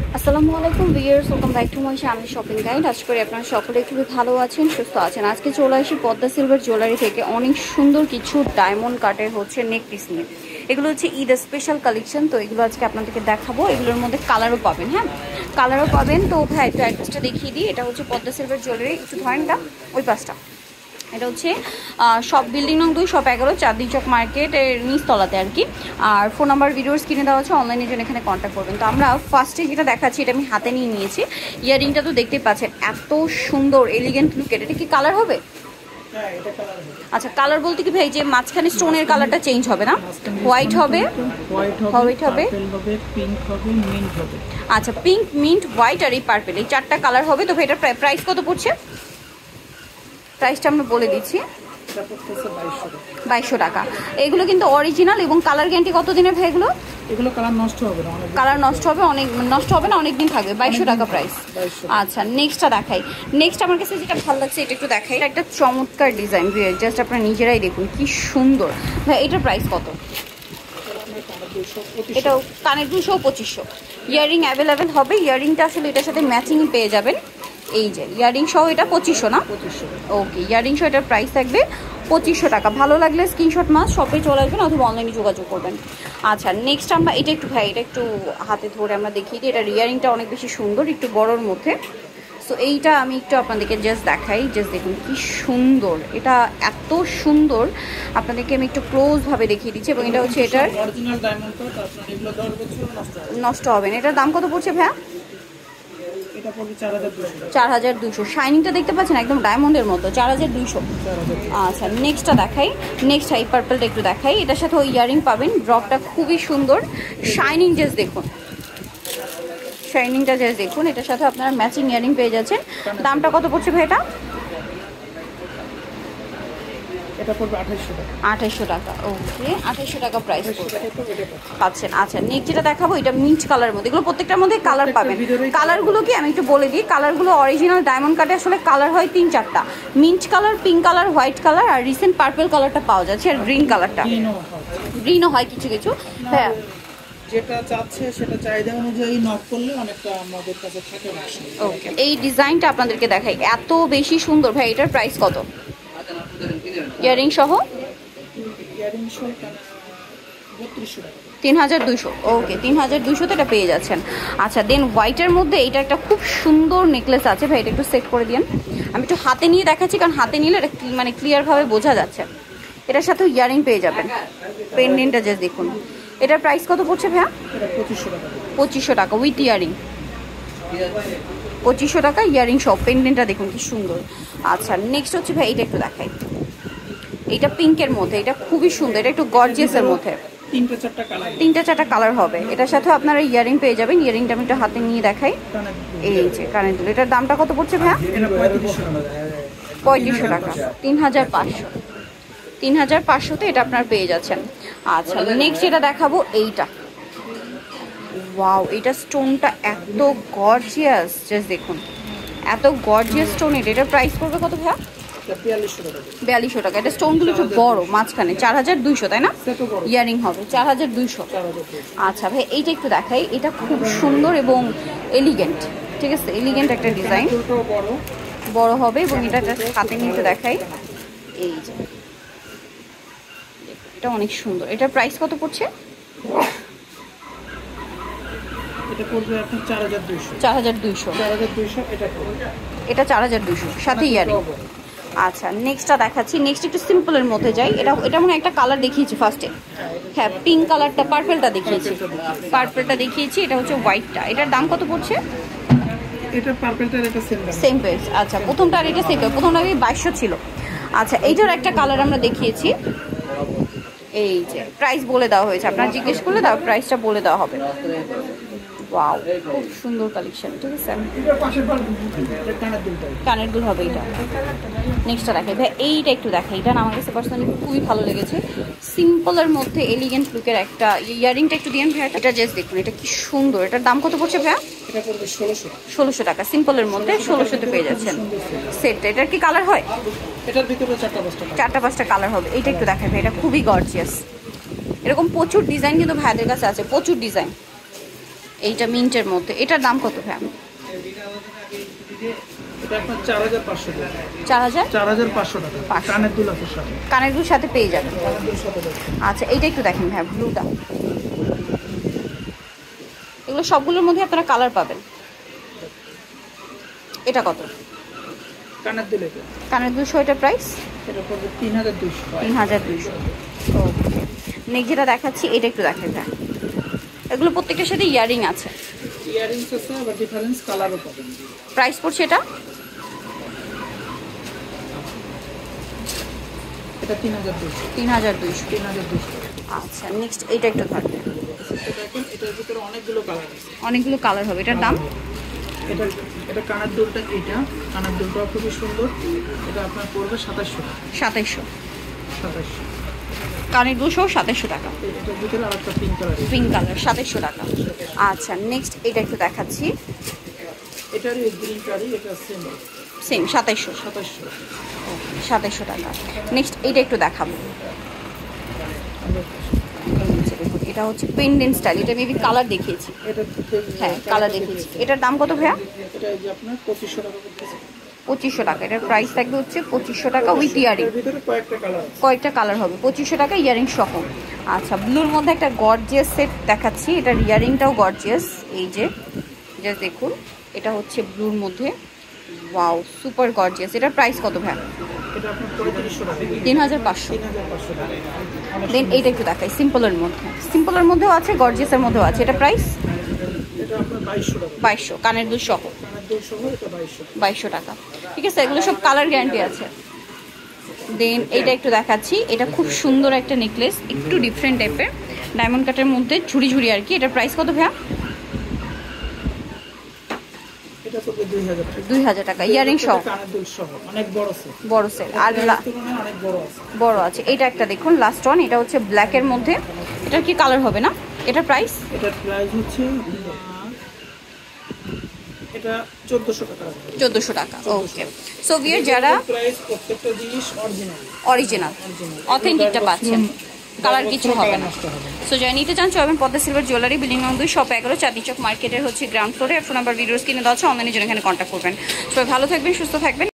আসসালামু আলাইকুম viewers, welcome back to my channel shopping guide. আশা করি আপনারা সকলে খুবই ভালো আছেন, সুস্থ আছেন। আজকে চলে আসি পদ্মা সিলভার জুয়েলারি থেকে অনেক সুন্দর কিছু ডায়মন্ড কাটের হচ্ছে নেক পিস নিয়ে। এগুলো হচ্ছে ঈদ স্পেশাল কালেকশন, তো এগুলো আজকে আপনাদেরকে দেখাবো। এগুলোর মধ্যে কালারও পাবেন, হ্যাঁ কালারও পাবেন। তো ভাই একটু অ্যাড্রেসটা দেখিয়ে দিই। এটা হচ্ছে পদ্মা সিলভার জুয়েলারি, একটু ধরেন না ওই পাশটা। এটা হচ্ছে সব বিল্ডিং নং 2 শপ 11 চাঁদনি চক মার্কেট এর নিচতলাতে আর কি। আর ফোন নাম্বার ভিডিওর স্ক্রিনে দেওয়া আছে, অনলাইনের জন্য এখানে কন্ট্যাক্ট করবেন। তো আমরা ফার্স্টে যেটা দেখাচ্ছি এটা আমি হাতে নিয়ে নিয়েছি। ইয়ারিংটা তো দেখতেই পাচ্ছেন, এত সুন্দর এলিগেন্ট লুকের। এটা কি কালার হবে? আচ্ছা, কালার বলতে কি ভাই যে মাঝখানে স্টোনের কালারটা চেঞ্জ হবে না? হোয়াইট হবে, হোয়াইট হবে, পিঙ্ক হবে, মিন্ট হবে। আচ্ছা পিঙ্ক, মিন্ট, হোয়াইট আর এই পার্পল, এই চারটা কালার হবে। তো ভাই এটার প্রাইস কত পড়ছে? প্রাইসটা আমরা বলে দিচ্ছি, 2200 টাকা। এগুলো কিন্তু অরিজিনাল এবং কালার গ্যারান্টি কত দিনের ভাই এগুলো? এগুলো কালার নষ্ট হবে না, কালার নষ্ট হবে অনেক, নষ্ট হবে না, অনেক দিন থাকবে। 2200 টাকা প্রাইস। আচ্ছা নেক্সটটা দেখাই। নেক্সট আমার কাছে যেটা ভালো লাগছে এটা একটু দেখাই। একটা চমৎকার ডিজাইন, জাস্ট আপনারা নিজেরাই দেখুন কি সুন্দর। ভাই এটার প্রাইস কত? এটাও কানের 200 2500। ইয়ারিং অ্যাভেলেবেল হবে। ইয়ারিংটা আসলে এটার সাথে ম্যাচিংই পেয়ে যাবেন। এই যে ইয়ারিং সহ এটা 2500 না? ওকে, ইয়ারিং সহ এটার প্রাইস থাকবে 2500 টাকা। ভালো লাগলে স্ক্রিনশট মাস শপে চলে আসবেন অথবা অনলাইনে যোগাযোগ করবেন। আচ্ছা নেক্সট আমরা এটা একটু ভাই এটা একটু হাতে ধরে আমরা দেখিয়ে দিই। এটা ইয়ারিংটা অনেক বেশি সুন্দর, একটু বড়োর মধ্যে। সো এইটা আমি একটু আপনাদেরকে জাস্ট দেখাই। জাস্ট দেখুন কি সুন্দর, এটা এত সুন্দর। আপনাদেরকে আমি একটু ক্লোজভাবে দেখিয়ে দিচ্ছি। এবং এটা হচ্ছে এটার নষ্ট হবে না। এটার দাম কত পড়ছে ভাইয়া? 4200। শাইনিংটা দেখতে পাচ্ছেন একদম ডায়মন্ডের মতো, 4200। আচ্ছা নেক্সটটা দেখাই। নেক্সট এই পার্পলটা একটু দেখাই। এটার সাথে ওই ইয়ারিং পাবেন। ড্রপটা খুবই সুন্দর, শাইনিং জাস্ট দেখুন, শাইনিংটা জাস্ট দেখুন। এটার সাথে আপনারা ম্যাচিং ইয়ারিং পেয়ে যাচ্ছেন। দামটা কত পড়ছে ভাই এটা? এটা পড়বে 2800 টাকা। 2800 টাকা। ওকে, 2800 টাকা প্রাইস পাচ্ছেন। আচ্ছা নেক্সট যেটা দেখাবো এটা মিন্ট কালারের মধ্যে। এগুলো প্রত্যেকটার মধ্যে কালার পাবেন। কালারগুলো কি আমি একটু বলে দিই। কালারগুলো অরিজিনাল ডায়মন্ড কাটে আসলে কালার হয় 3-4টা। Mint colour, pink colour, white colour আর রিসেন্ট পার্পল কালারটা পাওয়া যাচ্ছে। আর গ্রিন কালারটা, গ্রিনও হয় কিছু কিছু। হ্যাঁ যেটা চাচ্ছে সেটা চাহিদা অনুযায়ী নক করলে অনেকটা আমাদের কাছে থাকে না। ওকে, এই ডিজাইনটা আপনাদেরকে দেখাই, এত বেশি সুন্দর। ভাই এটার প্রাইস কত? ইয়ারিং সহ 3200। ওকে, 3200 এটা পেয়ে যাচ্ছেন। আচ্ছা দেন হোয়াইটের মধ্যে এটা একটা খুব সুন্দর নেকলেস আছে। ভাই এটা একটু সেট করে দিন। আমি একটু হাতে নিয়ে দেখাচ্ছি, কারণ হাতে নিলে এটা মানে ক্লিয়ারভাবে বোঝা যাচ্ছে। এটার সাথে ইয়ারিং পেয়ে যাবেন। পেন্ডেন্টটা জাস্ট দেখুন। এটার প্রাইস কত পড়ছে ভাইয়া? 2500 টাকা উইথ ইয়ারিং। 2500 টাকা ইয়ারিং সহ। পেন্ডেন্টটা দেখুন কি সুন্দর। আচ্ছা নেক্সট হচ্ছে ভাই এটা একটু দেখাই। এটা পিঙ্কের মধ্যে, এটা খুবই সুন্দর। এটা একটু গর্জিয়াসের মধ্যে, 3-4টা কালার হবে। এটার সাথে আপনারা ইয়ারিং পেয়ে যাবেন। ইয়ারিংটা আমি একটু হাতে নিয়ে দেখাই। এই যে কানের দুল। এটার দামটা কত পড়ছে ভাইয়া? 3500 টাকা। 3500। 3500-তে এটা আপনার পেয়ে যাচ্ছেন। আচ্ছা নেক্সট যেটা দেখাবো এইটা। ওয়াও, এটা স্টোনটা এত গর্জিয়াস, জাস্ট দেখুন এত গর্জিয়াস স্টোন। এটার প্রাইস পড়বে কত ভাইয়া? 4200 টাকা। এটা স্টোনগুলো একটু বড় মাঝখানে, 4200 তাই না? ইয়ারিং হবে 4200। আচ্ছা ভাই এইটা একটু দেখাই। এটা খুব সুন্দর এবং এলিগেন্ট, ঠিক আছে? এলিগেন্ট একটা ডিজাইন, বড় হবে। এবং এটা হাতে নিয়ে একটু দেখাই। এই যে এটা অনেক সুন্দর। এটার প্রাইস কত পড়ছে? এটা পড়বে আপনার 4200। 4200। এটা 4200 সাথে ইয়ারিং। আচ্ছা নেক্সটটা দেখাচ্ছি। নেক্সট একটু সিম্পলের মধ্যে যাই। এটা মনে একটা কালার দেখিয়েছি ফার্স্টে। হ্যাঁ পিঙ্ক কালারটা, পার্পলটা দেখিয়েছি। পার্পলটা দেখিয়েছি, এটা হচ্ছে হোয়াইটটা। এটার দাম কত পড়ছে? এটা পার্পলটার এটা সেম প্রাইস। আচ্ছা প্রথমটা আর এটা সেম, প্রথমটা 2200 ছিল। আচ্ছা এইটার একটা কালার আমরা দেখিয়েছি। এই যে প্রাইস বলে দেওয়া হয়েছে, আপনারা জিজ্ঞেস করলে তার প্রাইসটা বলে দেওয়া হবে। ওয়াও, খুব সুন্দর কালেকশন, ঠিক আছে? কানের দুল হবে এটা। নেক্সটটা দেখাই ভাই। এইটা একটু দেখাই। এটা আমার কাছে পার্সোনালি খুবই ভালো লেগেছে। সিম্পলের মধ্যে এলিগেন্ট লুকের একটা। ইয়ারিংটা একটু দিন ভাইয়া। এটা জাস্ট দেখুন এটা কি সুন্দর। এটার দাম কত পড়ছে ভাইয়া? এটা পড়বে 1600 টাকা। সিম্পলের মধ্যে 1600-তে পেয়ে যাচ্ছেন সেটটা। এটার কি কালার হয়? এটার ভিতরে 4-5টা কালার হবে। এইটা একটু দেখাই ভাই। এটা খুবই গর্জিয়াস। এরকম প্রচুর ডিজাইন কিন্তু ভাইয়াদের কাছে আছে, প্রচুর ডিজাইন। এইটা মিন্টের মধ্যে, এটার দাম কত ভাইয়া? এটা আপনার 4500 টাকা। 4500 টাকা। কানের দুল আছে সাথে। কানের দুল সাথে পেয়ে যাবেন। কানের দুল সাথে আছে। আচ্ছা এইটা একটু দেখেন ভাইয়া, ব্লুটা। এগুলো সবগুলোর মধ্যে আপনারা কালার পাবেন। এটা কত? কানের দুল এটা। কানের দুল সহ এটা প্রাইস? এটা পড়বে 3200। 3200। ওকে, নেক্সট যেটা দেখাচ্ছি এটা একটু দেখেন ভাইয়া। এগুলো প্রত্যেকটার সাথে ইয়ারিং আছে। ইয়ারিংস আছে, আবার ডিফারেন্স কালারও পাবেন। প্রাইস পড়ছে এটা? এটা 3200। 3200। আচ্ছা নেক্সট এইটা একটু ধরবেন। এটা দেখেন, এটার ভিতরে অনেকগুলো কালার আছে। অনেকগুলো কালার হবে, এটার দাম? এটা কানের দুলটা, এটা কানের দুলটাও খুবই সুন্দর। এটা আপনার পড়বে 2700 টাকা। 2700। 2700। কানের দুল সহ 2700 টাকা। এটার ভিতরে আরেকটা পিঙ্ক কালার। পিঙ্ক কালার 2700 টাকা। আচ্ছা নেক্সট এটা একটু দেখাচ্ছি। এটারই গ্রিন কালারই, এটা সেম 2700। 2700 টাকা। নেক্সট এইটা একটু দেখাবো। এটা হচ্ছে পেন্ডেন্ট স্টাইল, এটা মেবি কালার দেখিয়েছি। হ্যাঁ কালার দেখিয়েছি। এটার দাম কত ভাইয়া? এটা এই যে আপনার 2500 টাকা করতেছে। 2500 টাকা। এটার প্রাইস থাকবে হচ্ছে 2500 টাকা উইথ ইয়ারিং। এর ভিতরে কয়েকটা কালার হবে, 2500 টাকা ইয়ারিং সহ। আচ্ছা ব্লুর মধ্যে একটা গর্জিয়াস সেট দেখাচ্ছি, এটার ইয়ারিংটাও গর্জিয়াস। এই যে জাস্ট দেখুন, এটা হচ্ছে ব্লুর মধ্যে। Wow super gorgeous. এটার প্রাইস কত ভাই? এটা আপনার 3500 টাকা। 3500। 3500 টাকা। দেন এইটা একটু দেখাই সিম্পলের মধ্যে। সিম্পলের মধ্যেও আছে, গর্জিয়াসের মধ্যেও আছে। এটা প্রাইস? এটা আপনার 2200 টাকা। 2200 কানের দুল সহ। কানের দুল সহ এটা 2200। 2200 টাকা। ঠিক আছে, এগুলো সব কালার গ্যারান্টি আছে। দেন এইটা একটু দেখাচ্ছি, এটা খুব সুন্দর একটা নেকলেস, একটু ডিফারেন্ট টাইপের, ডায়মন্ড কাটের মধ্যে ঝুড়ি ঝুড়ি আর কি। এটার প্রাইস কত ভাইয়া? এটা পড়বে 2000 টাকা। 2000 টাকা ইয়ারিং সহ। কানের দুল সহ অনেক বড় সেট। বড় সেট আর অনেক বড় আছে। বড় আছে। এটা একটা দেখুন লাস্ট ওয়ান, এটা হচ্ছে ব্ল্যাকের মধ্যে। এটা কি কালার হবে না? এটার প্রাইস? এটার প্রাইস হচ্ছে এটা 1400 টাকা। 1400 টাকা। ওকে, সো ভিউয়ার যারা প্রাইস প্রত্যেকটা জিনিস অরিজিনাল অথেন্টিকটা পাচ্ছেন, কালার কিছু হবে না। সো যারা নিতে চান চলবেন পদ্মা সিলভার জুয়েলারি, বিল্ডিং নং 2, শপ 11, চাঁদনী চক মার্কেটের হচ্ছে গ্রাউন্ড ফ্লোরে। ফোন নাম্বার ভিডিওস কিনে দেওয়া আছে, অনলাইনে জন্য এখানে কন্ট্যাক্ট করবেন। সবাই ভালো থাকবেন, সুস্থ থাকবেন।